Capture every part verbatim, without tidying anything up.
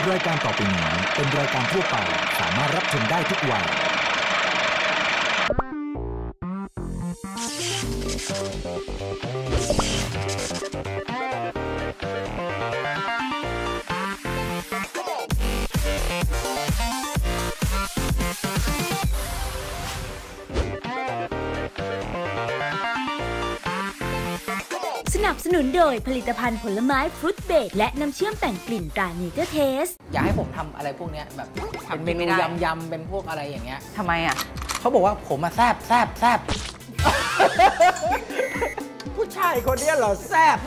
รายการต่อไปนี้เป็นรายการทั่วไปสามารถรับชมได้ทุกวัยสนับสนุนโดยผลิตภัณฑ์ผลไม้ฟรุตเบรดและน้ำเชื่อมแต่งกลิ่นตราเนเจอร์เทสอยากให้ผมทำอะไรพวกนี้แบบเป็นเมนูยำๆเป็นพวกอะไรอย่างเงี้ยทำไมอ่ะเขาบอกว่าผมมาแซบแซบแซบผู้ชายคนนี้เหรอแซบ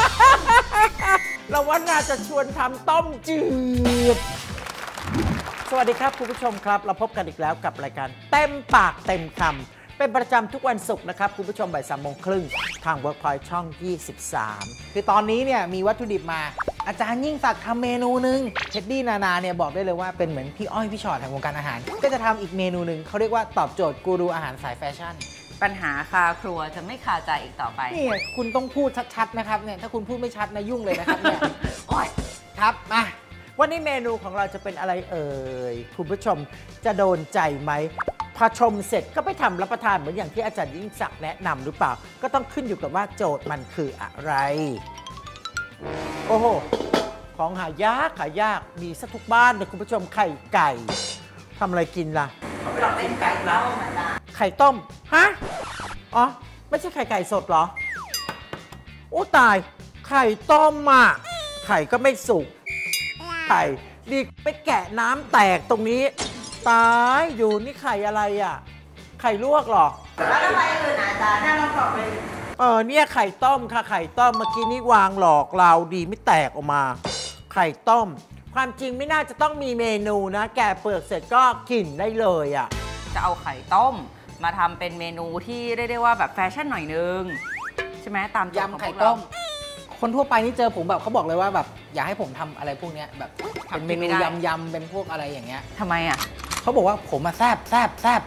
เราว่าน่าจะชวนทำต้มจืดสวัสดีครับคุณผู้ชมครับเราพบกันอีกแล้วกับรายการเต็มปากเต็มคำเป็นประจำทุกวันศุกร์นะครับคุณผู้ชมบ่ายสามโมงครึ่งทาง Workpoint ช่องยี่สิบสามคือตอนนี้เนี่ยมีวัตถุดิบมาอาจารย์ยิ่งศักดิ์ทำเมนูหนึ่งเท็ดดี้นานาเนี่ยบอกได้เลยว่าเป็นเหมือนพี่อ้อยพี่ชอตแห่งวงการอาหารก็จะทำอีกเมนูหนึ่งเขาเรียกว่าตอบโจทย์กูรูอาหารสายแฟชั่นปัญหาคาครัวจะไม่คาใจอีกต่อไปนี่คุณต้องพูดชัดๆนะครับเนี่ยถ้าคุณพูดไม่ชัดนะยุ่งเลยนะครับเนี่ยโอ้ยครับมาวันนี้เมนูของเราจะเป็นอะไรเอ่ยคุณผู้ชมจะโดนใจไหมพอชมเสร็จก็ไปทำรับประทานเหมือนอย่างที่อาจารย์ยิ่งศักดิ์แนะนำหรือเปล่าก็ต้องขึ้นอยู่กับว่าโจทย์มันคืออะไรโอ้โหของหายากหายากมีซะทุกบ้านเลยคุณผู้ชมไข่ไก่ทำอะไรกินล่ะเราเป็นไก่ต้มไข่ต้มฮะอ๋อไม่ใช่ไข่ไก่สดเหรอโอ้ตายไข่ต้มอ่ะไข่ก็ไม่สุกไข่ดีไปแกะน้ำแตกตรงนี้ตายอยู่นี่ไข่อะไรอ่ะไข่ลวกหรอแล้วอะไรอื่นอาจารย์ถ้าเราตอบไปเออเนี่ยไข่ต้มค่ะไข่ต้มเมื่อกี้นี่วางหลอกเราดีไม่แตกออกมาไข่ต้มความจริงไม่น่าจะต้องมีเมนูนะแกะเปลือกเสร็จก็กินได้เลยอ่ะจะเอาไข่ต้มมาทำเป็นเมนูที่เรียกได้ว่าแบบแฟชั่นหน่อยนึงใช่ไหมตามยำไข่ต้มคนทั่วไปนี่เจอผมแบบเขาบอกเลยว่าแบบอยากให้ผมทำอะไรพวกนี้แบบเป็นเมนูยำๆเป็นพวกอะไรอย่างเงี้ยทำไมอ่ะเขาบอกว่าผมมาแซบแซบแซบ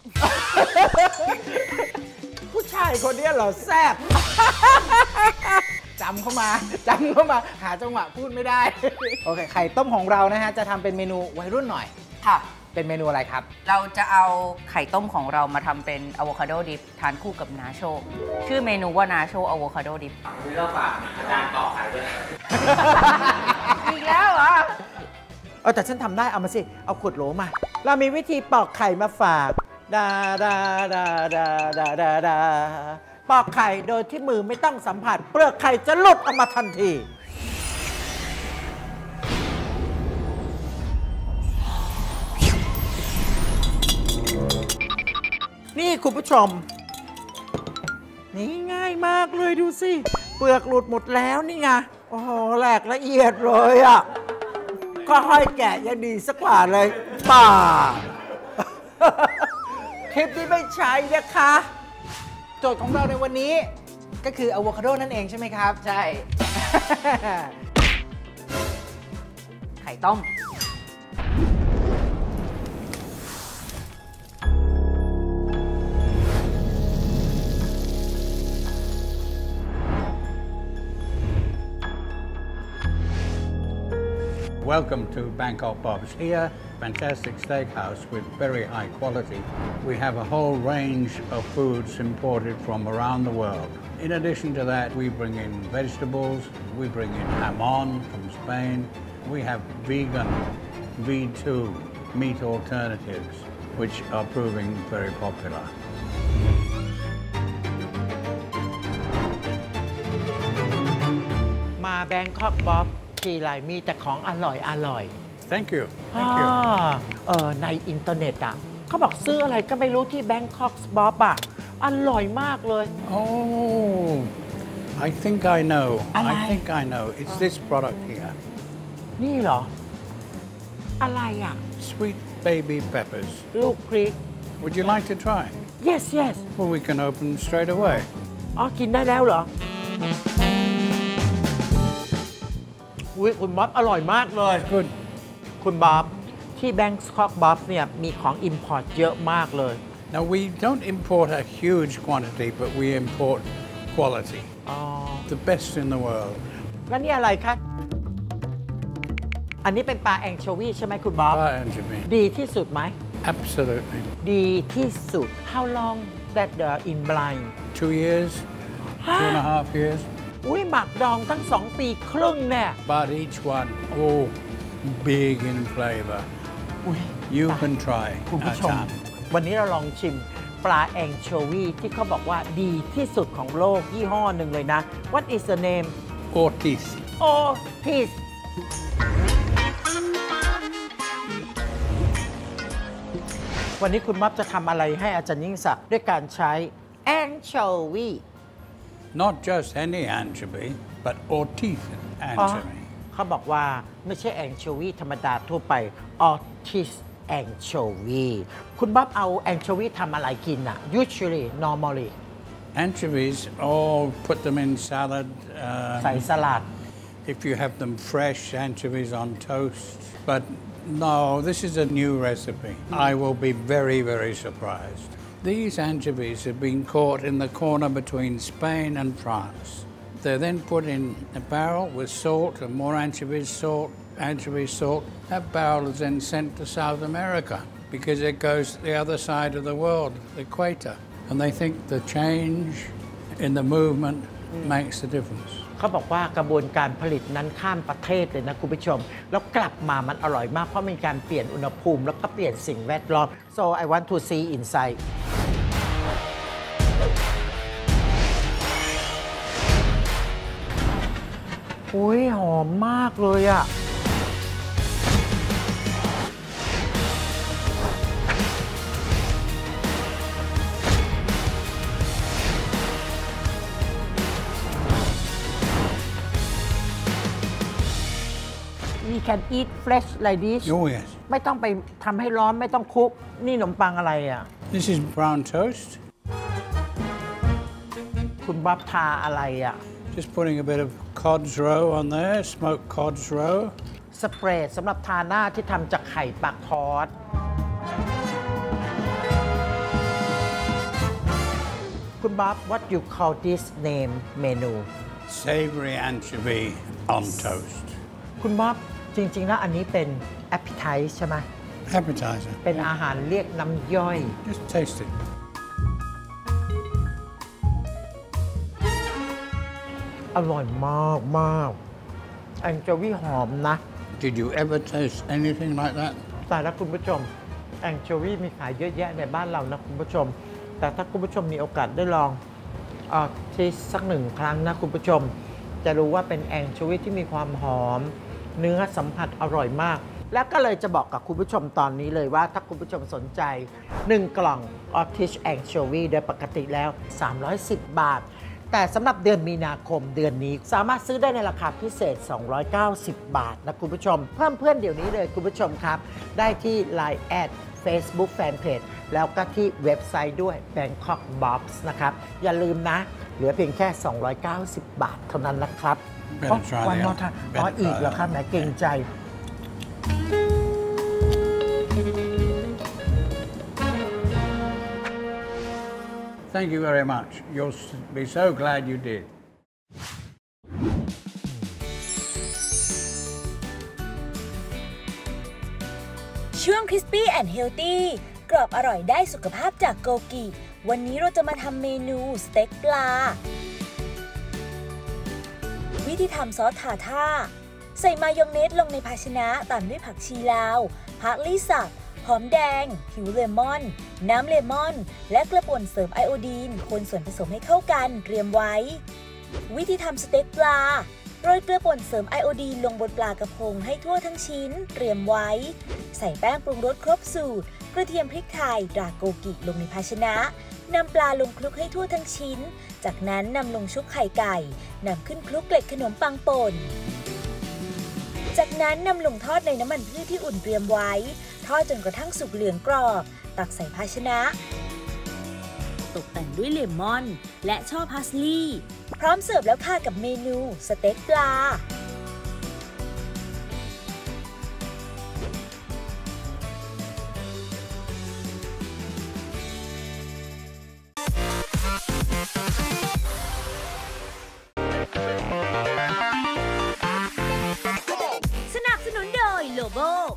ผู้ชายคนนี้เหรอแซบจำเข้ามาจำเข้ามาหาจังหวะพูดไม่ได้โอเคไข่ต้มของเรานะฮะจะทำเป็นเมนูวัยรุ่นหน่อยค่ะเป็นเมนูอะไรครับเราจะเอาไข่ต้มของเรามาทำเป็นอะโวคาโดดิฟทานคู่กับนาโชชื่อเมนูว่านาโชอะโวคาโดดิฟนี่เราฝากอาจารย์ตอกไข่ด้วยอีกแล้วเหรอเออแต่ฉันทำได้เอามาสิเอาขวดโหลมาเรามีวิธีปอกไข่มาฝากดาดาดาดาดาดาดาปอกไข่โดยที่มือไม่ต้องสัมผัสเปลือกไข่จะหลุดออกมาทันทีนี่คุณผู้ชมนี่ง่ายมากเลยดูสิเปลือกหลุดหมดแล้วนี่ไงโอ้โหแหลกละเอียดเลยอ่ะก็ค่อยแกะยังดีสักกว่าเลยป่าคลิปที่ไม่ใช้นะคะโจทย์ของเราในวันนี้ก็คืออะโวคาโดนั่นเองใช่ไหมครับใช่ไข่ต้ม Welcome to Bangkok Bob's. Here, fantastic steakhouse with very high quality. We have a whole range of foods imported from around the world. In addition to that, we bring in vegetables, we bring in jamon from Spain. We have vegan V two meat alternatives, which are proving very popular. มา Bangkok Bobทีไรมีแต่ของอร่อยอร่อย Thank you. Thank you. เออในอินเทอร์เน็ตอ่ะเขาบอกซื้ออะไรก็ไม่รู้ที่ Bangkok Bob อ่ะอร่อยมากเลย Oh, I think I know. I think I know. It's this product here. นี่เหรออะไรอ่ะ Sweet baby peppers. ลูกพริก Would you like to try? Yes, yes. Well, we can open straight away. อ๋อกินได้แล้วเหรออุ๊ยคุณบ๊อบอร่อยมากเลยคุณคุณบ๊อบที่ Bangkok Bob เนี่ยมีของ import เยอะมากเลย Now we don't import a huge quantity, but we import quality. Oh. The best in the world. แล้วนี่อะไรคะอันนี้เป็นปลาแองโชวีใช่ไหมคุณบ๊อบ Fire anchovy. ดีที่สุดไหม Absolutely. ดีที่สุด How long that the in blind Two years, two and a half years. อุ้ยหมักดองตั้งสองปีครึ่งเนี่ย But each one, oh, big in flavor. อุ้ย You can try. คุณผู้ชม Atam. วันนี้เราลองชิมปลาแองโชวีที่เขาบอกว่าดีที่สุดของโลกยี่ห้อหนึ่งเลยนะ What is the name Ortiz. Otis วันนี้คุณม็อบจะทำอะไรให้อาจารย์ยิ่งศักดิ์ด้วยการใช้แองโชวี Not just any anchovy, but Ortiz อ๋อ anchovy. เขาบอกว่าไม่ใช่แองโชวีธรรมดาทั่วไป Otis แองโชวีคุณบ๊อบเอาแองโชวีทำอะไรกินอ่ะ usually normally Anchovies, oh, put them in salad. ใส่ Um, สลัด if you have them fresh, anchovies on toast. But no, this is a new recipe. I will be very, very surprised. These anchovies have been caught in the corner between Spain and France. They're then put in a barrel with salt and more anchovies, salt, anchovy salt. That barrel is then sent to South America because it goes to the other side of the world, the equator. And they think the change in the movement makes a difference. เขาบอกว่ากระบวนการผลิตนั้นข้ามประเทศเลยนะคุณผู้ชม แล้วกลับมามันอร่อยมากเพราะมีการเปลี่ยนอุณหภูมิแล้วก็เปลี่ยนสิ่งแวดล้อม so I want to see inside อุ้ยหอมมากเลยอะWe can eat fresh like this Oh, yes. ไม่ต้องไปทำให้ร้อนไม่ต้องคลุก นี่ขนมปังอะไรอ่ะ This is brown toast. คุณบ๊อบทาอะไรอ่ะ Just putting a bit of cod's roe on there, smoked cod's roe. สเปรดสำหรับทาหน้าที่ทำจากไข่ปลาคอสคุณบ๊อบ what you call this name เมนู Savory anchovy on toast. คุณบ๊อบจริง ๆ แล้วอันนี้เป็น appetizer ใช่ไหม Appetizer. เป็นอาหารเรียกน้ำย่อย Just taste it. อร่อยมากมากแองโจวีหอมนะ Did you ever taste anything like that? แต่แล้วคุณผู้ชมแองโจวีมีขายเยอะแยะในบ้านเรานะคุณผู้ชม แต่ถ้าคุณผู้ชมมีโอกาสได้ลองเออที่สักหนึ่งครั้งนะคุณผู้ชม จะรู้ว่าเป็นแองโจวีที่มีความหอม เนื้อสัมผัสอร่อยมาก แล้วก็เลยจะบอกกับคุณผู้ชมตอนนี้เลยว่าถ้าคุณผู้ชมสนใจหนึ่งกล่อง Otis Anchovy โดยปกติแล้วสามร้อยสิบบาท แต่สำหรับเดือนมีนาคมเดือนนี้สามารถซื้อได้ในราคาพิเศษสองร้อยเก้าสิบบาทนะคุณผู้ชมเพิ่มเพื่อนเดี๋ยวนี้เลยคุณผู้ชมครับได้ที่ ไลน์ แอด Facebook Fanpage แล้วก็ที่เว็บไซต์ด้วย Bangkok Bobs นะครับอย่าลืมนะเหลือเพียงแค่สองร้อยเก้าสิบบาทเท่านั้นนะครับ Better try วัน the นอ other. ทอ๋อ Better อีก try เหรอ the ครับ other. แหมเกรงใจ Thank you very much. You'll be so glad you did. ช่วง Crispy and Healthy กรอบอร่อยได้สุขภาพจากโกกิ วันนี้เราจะมาทำเมนูสเต็กปลา วิธีทำซอสทาท่าใส่มายองเนสลงในภาชนะตามด้วยผักชีลาวพาร์สลีย์สับหอมแดง ผิวเลมอน น้ำเลมอน และกระป่นเสริมไอโอดีนคนส่วนผสมให้เข้ากันเตรียมไว้ วิธีทำสเต็กปลาโรยเกลือป่นเสริมไอโอดีนลงบนปลากระพงให้ทั่วทั้งชิ้นเตรียมไว้ ใส่แป้งปรุงรสครบสูตรกระเทียมพริกไทยตราโกกิลงในภาชนะนำปลาลงคลุกให้ทั่วทั้งชิ้นจากนั้นนำลงชุบไข่ไก่นำขึ้นคลุกเกล็ดขนมปังป่นจากนั้นนำลงทอดในน้ำมันพืชที่อุ่นเตรียมไว้ทอดจนกระทั่งสุกเหลืองกรอบตักใส่ภาชนะตกแต่งด้วยเลมอนและช่อพาสลีย์พร้อมเสิร์ฟแล้วค่ะกับเมนูสเต็กปลาสนับสนุนโดย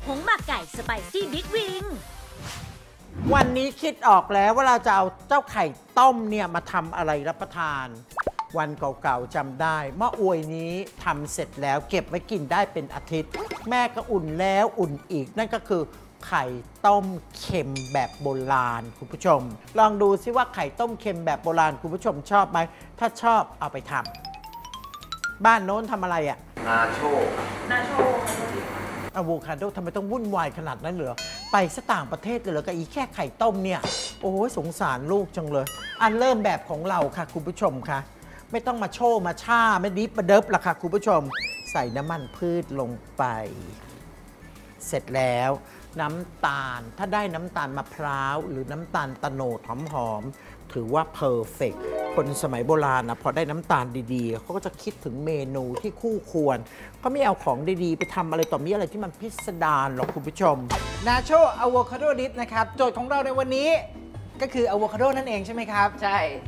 ผงหมักไก่สไปซี่บิ๊กวิงวันนี้คิดออกแล้วว่าเราจะเอาเจ้าไข่ต้มเนี่ยมาทำอะไรรับประทาน วันเก่าๆจำได้เมื่ออวยนี้ทำเสร็จแล้วเก็บไว้กินได้เป็นอาทิตย์ แม่ก็อุ่นแล้วอุ่นอีกนั่นก็คือไข่ต้มเค็มแบบโบราณคุณผู้ชมลองดูซิว่าไข่ต้มเค็มแบบโบราณคุณผู้ชมชอบไหมถ้าชอบเอาไปทำบ้านโน้นทำอะไรอะนาโชนาโชอะโวคาโดทำไมต้องวุ่นวายขนาดนั้นเหรอไปซะต่างประเทศเลยเหรอกับอีแค่ไข่ต้มเนี่ยโอ้ยสงสารลูกจังเลยอันเริ่มแบบของเราค่ะคุณผู้ชมค่ะไม่ต้องมาโชว์มาช่าไม่ดิบมาเดิบละค่ะคุณผู้ชมใส่น้ำมันพืชลงไปเสร็จแล้วน้ำตาลถ้าได้น้ำตาลมะพร้าวหรือน้ำตาลตะโนดหอมๆถือว่าเพอร์เฟกต์คนสมัยโบราณนะพอได้น้ำตาลดีๆเขาก็จะคิดถึงเมนูที่คู่ควรเขาไม่เอาของดีๆไปทำอะไรต่อมีอะไรที่มันพิสดารหรอกคุณผู้ชมนาโชอะโวคาโดดิฟนะครับโจทย์ของเราในวันนี้ก็คืออะโวคาโดนั่นเองใช่ไหมครับใช่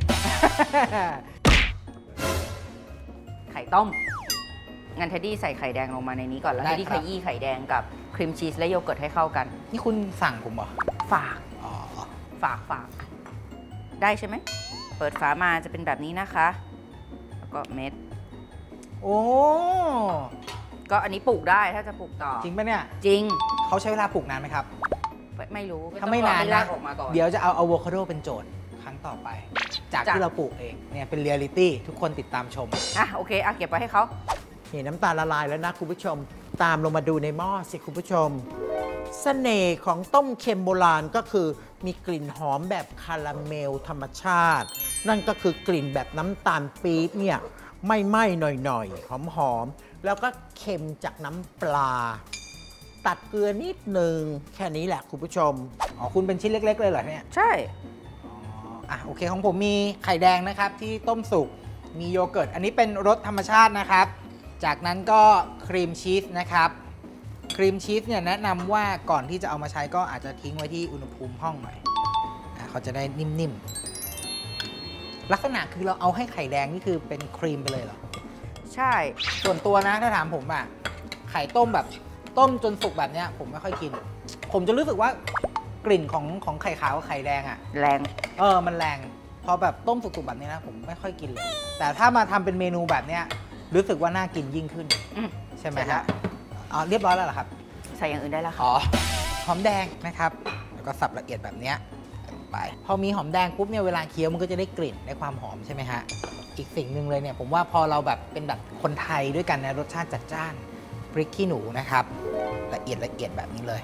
ไข่ต้มงั้นเทดดี้ใส่ไข่แดงลงมาในนี้ก่อนแล้วเทดดี้ขยี้ไข่แดงกับครีมชีสและโยเกิร์ตให้เข้ากันนี่คุณสั่งผมเหรอฝากอ๋อฝากฝากได้ใช่ไหมเปิดฝามาจะเป็นแบบนี้นะคะแล้วก็เม็ดโอ้ก็อันนี้ปลูกได้ถ้าจะปลูกต่อจริงปะเนี่ยจริงเขาใช้เวลาปลูกนานไหมครับไม่รู้ถ้าไม่นานนะเดี๋ยวจะเอาอะโวคาโดเป็นโจทย์ครั้งต่อไปจากที่เราปลูกเองเนี่ยเป็นเรียลิตี้ทุกคนติดตามชมอ่ะโอเคอ่ะเก็บไว้ให้เขาเห็นน้ำตาลละลายแล้วนะคุณผู้ชมตามลงมาดูในหม้อสิคุณผู้ชมเสน่ห์ของต้มเค็มโบราณก็คือมีกลิ่นหอมแบบคาราเมลธรรมชาตินั่นก็คือกลิ่นแบบน้ำตาลปี๊บเนี่ยไม่ไหม้หน่อยๆหอมๆแล้วก็เค็มจากน้ำปลาตัดเกลือนิดนึงแค่นี้แหละคุณผู้ชมอ๋อคุณเป็นชิ้นเล็กๆเลยเหรอเนี่ยใช่อ่ะโอเคของผมมีไข่แดงนะครับที่ต้มสุกมีโยเกิร์ตอันนี้เป็นรสธรรมชาตินะครับจากนั้นก็ครีมชีสนะครับครีมชีสเนี่ยแนะนำว่าก่อนที่จะเอามาใช้ก็อาจจะทิ้งไว้ที่อุณหภูมิห้องหน่อยเขาจะได้นิ่มๆลักษณะคือเราเอาให้ไข่แดงนี่คือเป็นครีมไปเลยเหรอใช่ส่วนตัวนะถ้าถามผมอะไข่ต้มแบบต้มจนสุกแบบเนี้ยผมไม่ค่อยกินผมจะรู้สึกว่ากลิ่นของของไข่ขาวกับไข่แดงอะแรงเออมันแรงพอแบบต้มสุกๆแบบนี้นะผมไม่ค่อยกินเลยแต่ถ้ามาทำเป็นเมนูแบบเนี้ยรู้สึกว่าน่ากินยิ่งขึ้นใช่ไหมฮะอ๋อเรียบร้อยแล้วเหรอครับใส่อย่างอื่นได้แล้วค่ะอ๋อหอมแดงนะครับแล้วก็สับละเอียดแบบนี้ไปพอมีหอมแดงปุ๊บเนี่ยเวลาเคี้ยวมันก็จะได้กลิ่นได้ความหอมใช่ไหมฮะอีกสิ่งหนึ่งเลยเนี่ยผมว่าพอเราแบบเป็นแบบคนไทยด้วยกันนะรสชาติจัดจ้านพริกขี้หนูนะครับละเอียดละเอียดแบบนี้เลย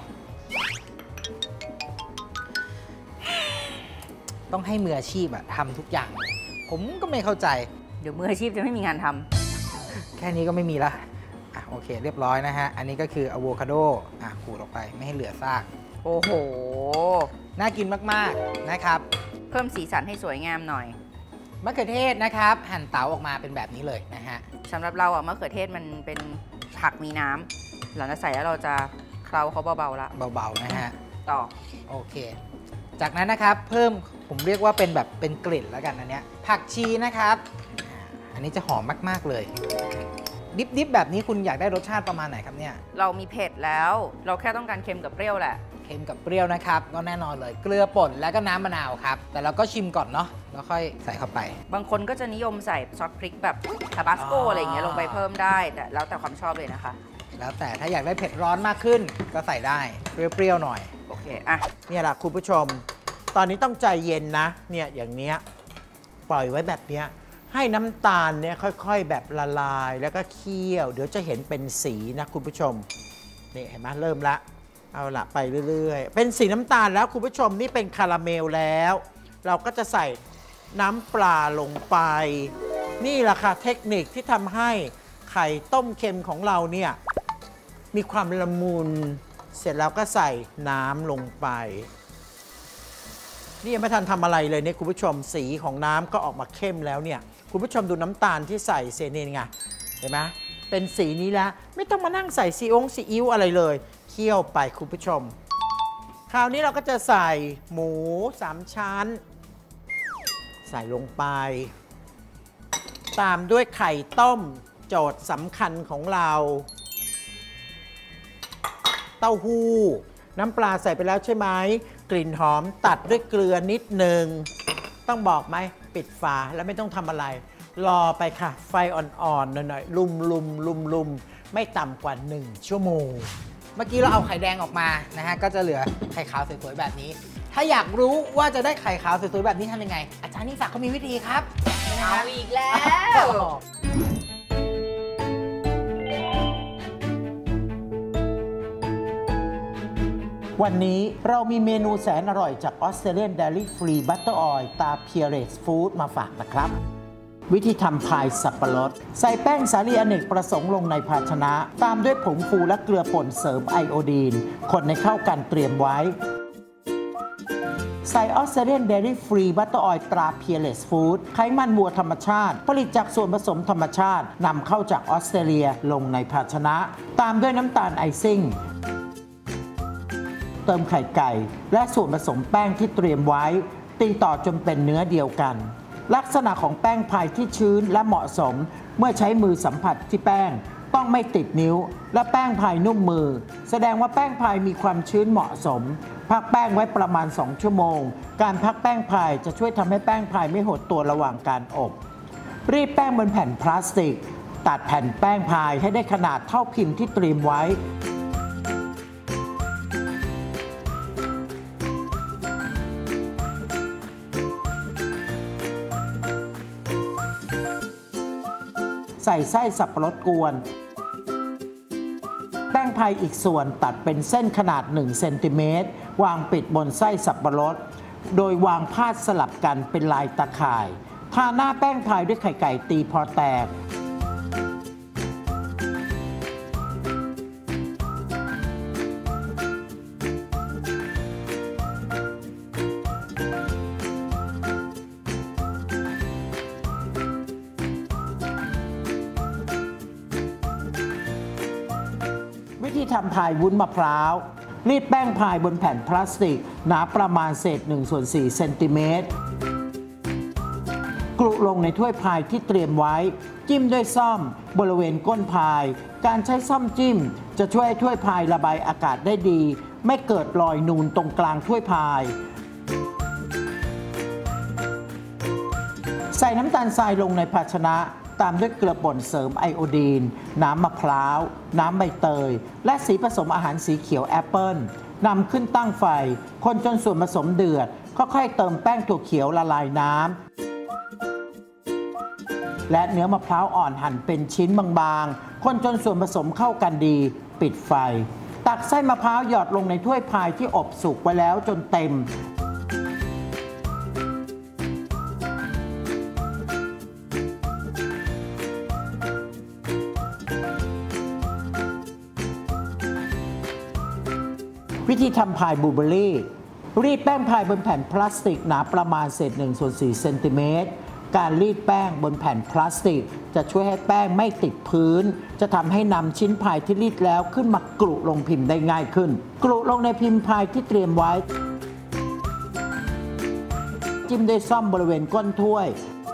ต้องให้มืออาชีพอะทำทุกอย่างผมก็ไม่เข้าใจเดี๋ยวมืออาชีพจะไม่มีงานทำแค่นี้ก็ไม่มีละอ่ะโอเคเรียบร้อยนะฮะอันนี้ก็คืออะโวคาโดอ่ะขูดออกไปไม่ให้เหลือซากโอ้โหน่ากินมากๆนะครับเพิ่มสีสันให้สวยงามหน่อยมะเขือเทศนะครับหั่นเต๋าออกมาเป็นแบบนี้เลยนะฮะสำหรับเราอ่ะมะเขือเทศมันเป็นผักมีน้ำหลังจากใส่แล้วเราจะเคล้าเขาเบาๆละเบาๆนะฮะต่อโอเคจากนั้นนะครับเพิ่มผมเรียกว่าเป็นแบบเป็นกลิ่นแล้วกันอันเนี้ยผักชีนะครับอันนี้จะหอมมากๆเลยดิบๆแบบนี้คุณอยากได้รสชาติประมาณไหนครับเนี่ยเรามีเผ็ดแล้วเราแค่ต้องการเค็มกับเปรี้ยวแหละเค็มกับเปรี้ยวนะครับก็แน่นอนเลยเกลือป่นแล้วก็น้ำมะนาวครับแต่เราก็ชิมก่อนเนาะแล้วค่อยใส่เข้าไปบางคนก็จะนิยมใส่ซอสพริกแบบทาบาสโกอะไรอย่างเงี้ยลงไปเพิ่มได้แต่แล้วแต่ความชอบเลยนะคะแล้วแต่ถ้าอยากได้เผ็ดร้อนมากขึ้นก็ใส่ได้เปรี้ยวๆหน่อยโอเคอ่ะเนี่ยแหละคุณผู้ชมตอนนี้ต้องใจเย็นนะเนี่ยอย่างเนี้ยปล่อยไว้แบบเนี้ยให้น้ำตาลเนี่ยค่อยๆแบบละลายแล้วก็เคี่ยวเดี๋ยวจะเห็นเป็นสีนะคุณผู้ชมนี่เห็นไหมเริ่มละเอาละไปเรื่อยๆเป็นสีน้ำตาลแล้วคุณผู้ชมนี่เป็นคาราเมลแล้วเราก็จะใส่น้ำปลาลงไปนี่แหละค่ะเทคนิคที่ทำให้ไข่ต้มเค็มของเราเนี่ยมีความละมุนเสร็จแล้วก็ใส่น้ำลงไปนี่ยังไม่ทันทำอะไรเลยเนี่ยคุณผู้ชมสีของน้ำก็ออกมาเข้มแล้วเนี่ยคุณผู้ชมดูน้ำตาลที่ใส่เซเนนไงเห็นไหมเป็นสีนี้แล้วไม่ต้องมานั่งใส่ซีองซีอิ๊วอะไรเลยเคี่ยวไปคุณผู้ชมคราวนี้เราก็จะใส่หมูสามชั้นใส่ลงไปตามด้วยไข่ต้มโจทย์สำคัญของเราเต้าหู้น้ำปลาใส่ไปแล้วใช่ไหมกลิ่นหอมตัดด้วยเกลือนิดหนึ่งต้องบอกไหมปิดฝาแล้วไม่ต้องทำอะไรรอไปค่ะไฟอ่อนๆหน่อยๆลุมลุมลุมลุมไม่ต่ำกว่าหนึ่งชั่วโมงเมื่อกี้เราเอาไข่แดงออกมานะฮะก็จะเหลือไข่ขาวสวยๆแบบนี้ถ้าอยากรู้ว่าจะได้ไข่ขาวสวยๆแบบนี้ทำยังไงอาจารย์นิสักเขามีวิธีครับเอาอีกแล้ววันนี้เรามีเมนูแสนอร่อยจาก Australian Dairy Free Butter Oil ตา Peerless Food มาฝากนะครับวิธีทำพายสับปะรดใส่แป้งสาลีอเนกประสงค์ลงในภาชนะตามด้วยผงฟูและเกลือป่นเสริมไอโอดีนคนให้เข้ากันเตรียมไว้ใส่ Australian Dairy Free Butter Oil ตรา Peerless Food ไขมันวัวธรรมชาติผลิตจากส่วนผสมธรรมชาตินำเข้าจากออสเตรเลียลงในภาชนะตามด้วยน้ำตาลไอซิ่งเติมไข่ไก่และส่วนผสมแป้งที่เตรียมไว้ตีต่อจนเป็นเนื้อเดียวกันลักษณะของแป้งพายที่ชื้นและเหมาะสมเมื่อใช้มือสัมผัสที่แป้งต้องไม่ติดนิ้วและแป้งพายนุ่มมือแสดงว่าแป้งพายมีความชื้นเหมาะสมพักแป้งไว้ประมาณสองชั่วโมงการพักแป้งพายจะช่วยทำให้แป้งพายไม่หดตัวระหว่างการอบรีดแป้งบนแผ่นพลาสติกตัดแผ่นแป้งพายให้ได้ขนาดเท่าพิมพ์ที่เตรียมไว้ใส่ไส้สับปะรดกวนแป้งพายอีกส่วนตัดเป็นเส้นขนาดหนึ่งเซนติเมตรวางปิดบนไส้สับปะรดโดยวางพาดสลับกันเป็นลายตะข่ายทาหน้าแป้งพายด้วยไข่ไก่ตีพอแตกวิธีทำพายวุ้นมะพร้าวรีดแป้งพายบนแผ่นพลาสติกหนาประมาณเศษหนึ่งส่วนสี่เซนติเมตรกลุลงในถ้วยพายที่เตรียมไว้จิ้มด้วยซ่อมบริเวณก้นพายการใช้ซ่อมจิ้มจะช่วยให้ถ้วยพายระบายอากาศได้ดีไม่เกิดรอยนูนตรงกลางถ้วยพายใส่น้ำตาลทรายลงในภาชนะตามด้วยเกลือป่นเสริมไอโอดีนน้ำมะพร้าวน้ำใบเตยและสีผสมอาหารสีเขียวแอปเปิ้ลนำขึ้นตั้งไฟคนจนส่วนผสมเดือดค่อยๆเติมแป้งถั่วเขียวละลายน้ำและเนื้อมะพร้าวอ่อนหั่นเป็นชิ้นบางๆคนจนส่วนผสมเข้ากันดีปิดไฟตักไส้มะพร้าวหยอดลงในถ้วยพายที่อบสุกไว้แล้วจนเต็มวิธีทำพายบลูเบอร์รี่รีดแป้งพายบนแผ่นพลาสติกหนาประมาณเศษหนึ่งส่วนสี่เซนติเมตรการรีดแป้งบนแผ่นพลาสติกจะช่วยให้แป้งไม่ติดพื้นจะทำให้นำชิ้นพายที่รีดแล้วขึ้นมากรุลงพิมพ์ได้ง่ายขึ้นกรุลงในพิมพ์พายที่เตรียมไว้จิ้มด้วยซ่อมบริเวณก้นถ้วย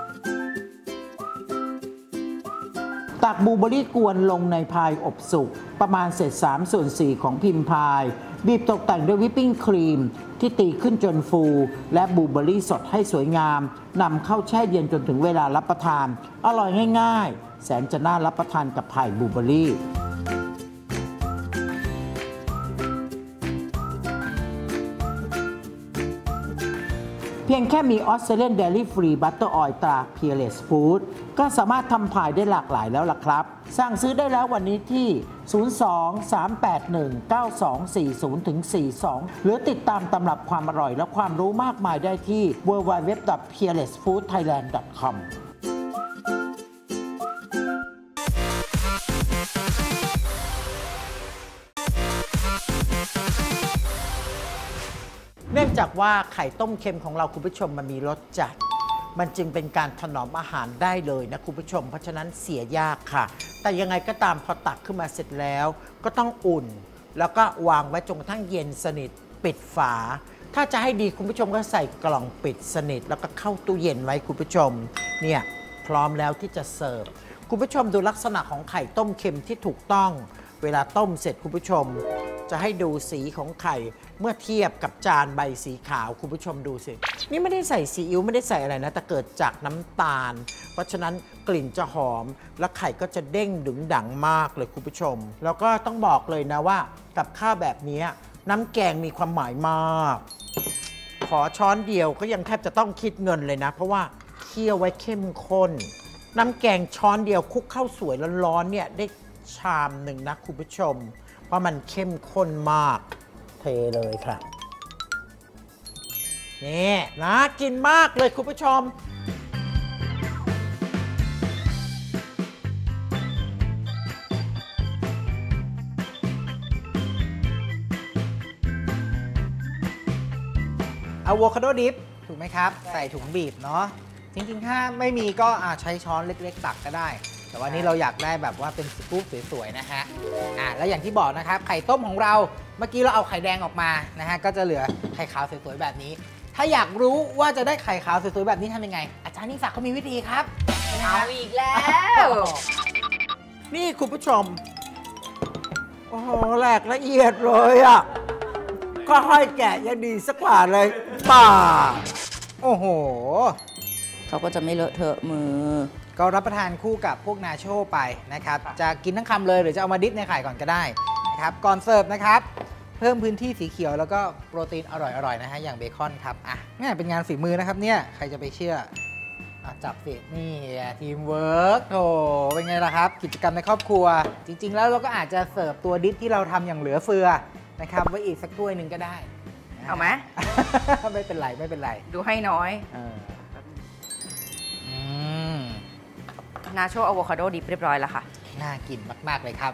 ตักบลูเบอร์รี่กวนลงในพายอบสุกประมาณเศษสามส่วนสี่ของพิมพ์พายบีบตกแต่งด้วยวิปปิ้งครีมที่ตีขึ้นจนฟูและบลูเบอร์รี่สดให้สวยงามนำเข้าแช่เย็นจนถึงเวลารับประทานอร่อยง่ายๆแสนจะน่ารับประทานกับพายบลูเบอร์รี่เพียงแค่มี Australian Dairy Free Butter Oil ตรา Peerless Food ก็สามารถทำพายได้หลากหลายแล้วล่ะครับสั่งซื้อได้แล้ววันนี้ที่ ศูนย์ สอง สาม แปด หนึ่ง เก้า สอง สี่ ศูนย์ สี่ สอง หรือติดตามตำรับความอร่อยและความรู้มากมายได้ที่ ดับเบิลยู ดับเบิลยู ดับเบิลยู ดอท พี อี แอล เอส ฟู้ด ไทยแลนด์ ดอท คอมเนื่องจากว่าไข่ต้มเค็มของเราคุณผู้ชมมันมีรสจัดมันจึงเป็นการถนอมอาหารได้เลยนะคุณผู้ชมเพราะฉะนั้นเสียยากค่ะแต่ยังไงก็ตามพอตักขึ้นมาเสร็จแล้วก็ต้องอุ่นแล้วก็วางไว้จนกระทั่งเย็นสนิทปิดฝาถ้าจะให้ดีคุณผู้ชมก็ใส่กล่องปิดสนิทแล้วก็เข้าตู้เย็นไว้คุณผู้ชมเนี่ยพร้อมแล้วที่จะเสิร์ฟคุณผู้ชมดูลักษณะของไข่ต้มเค็มที่ถูกต้องเวลาต้มเสร็จคุณผู้ชมจะให้ดูสีของไข่เมื่อเทียบกับจานใบสีขาวคุณผู้ชมดูสินี่ไม่ได้ใส่ซีอิ๊วไม่ได้ใส่อะไรนะแต่เกิดจากน้ำตาลเพราะฉะนั้นกลิ่นจะหอมและไข่ก็จะเด้งดึงดังมากเลยคุณผู้ชมแล้วก็ต้องบอกเลยนะว่ากับข้าวแบบนี้น้ำแกงมีความหมายมากขอช้อนเดียวก็ยังแทบจะต้องคิดเงินเลยนะเพราะว่าเคี่ยวไว้เข้มข้นน้ำแกงช้อนเดียวคลุกข้าวสวยร้อนๆเนี่ยได้ชามหนึ่งนะคุณผู้ชมเพราะมันเข้มข้นมากเทเลยค่ะนี่นะกินมากเลยคุณผู้ชมอะโวคาโดดิฟถูกไหมครับใส่ถุงบีบเนาะจริงๆถ้าไม่มีก็ใช้ช้อนเล็กๆตักก็ได้แต่ว่านี้เราอยากได้แบบว่าเป็นสกู๊ปสวยๆนะฮะอ่าแล้วอย่างที่บอกนะครับไข่ต้มของเราเมื่อกี้เราเอาไข่แดงออกมานะฮะก็จะเหลือไข่ขาวสวยๆแบบนี้ถ้าอยากรู้ว่าจะได้ไข่ขาวสวยๆแบบนี้ทำยังไงอาจารย์ยิ่งศักดิ์เขามีวิธีครับเอาอีกแล้วนี่คุณผู้ชมโอ้โหแหลกละเอียดเลยอ่ะก็ค่อยแกะยังดีสักกว่าเลยป่าโอ้โหเขาก็จะไม่เลอะเทอะมือก็รับประทานคู่กับพวกนาโชไปนะครับจะกินทั้งคำเลยหรือจะเอามาดิปในไข่ก่อนก็ได้นะครับก่อนเสิร์ฟนะครับเพิ่มพื้นที่สีเขียวแล้วก็โปรตีนอร่อยๆนะฮะอย่างเบคอนครับอ่ะนี่เป็นงานฝีมือนะครับเนี่ยใครจะไปเชื่อจับสินี่ทีมเวิร์กโถเป็นไงล่ะครับกิจกรรมในครอบครัวจริงๆแล้วเราก็อาจจะเสิร์ฟตัวดิปที่เราทำอย่างเหลือเฟือนะครับไว้อีกสักถ้วยหนึ่งก็ได้เอาไหมไม่เป็นไรไม่เป็นไรดูให้น้อยนาโชอะโวคาโดดิบเรียบร้อยแล้วค่ะน่ากินมากๆเลยครับ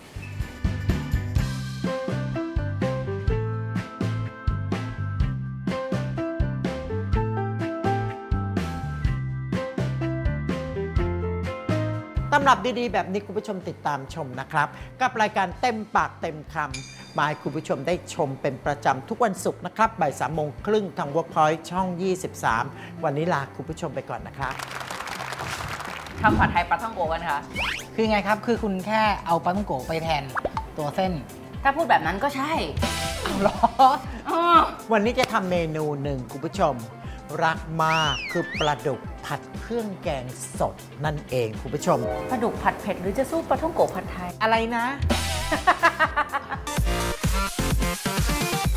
ตำรับดีๆแบบนี้คุณผู้ชมติดตามชมนะครับกับรายการเต็มปากเต็มคำมาให้คุณผู้ชมได้ชมเป็นประจำทุกวันศุกร์นะครับบ่ายสามโมงครึ่งทาง Workpoint ช่องยี่สิบสามวันนี้ลาคุณผู้ชมไปก่อนนะครับทำผัดไทยปลาท่องโกกันค่ะคือไงครับคือคุณแค่เอาปลาท่องโกไปแทนตัวเส้นถ้าพูดแบบนั้นก็ใช่หรอวันนี้จะทำเมนูหนึ่งคุณผู้ชมรักมากคือปลาดุกผัดเครื่องแกงสดนั่นเองคุณผู้ชมปลาดุกผัดเผ็ดหรือจะสู้ปลาท่องโกผัดไทยอะไรนะ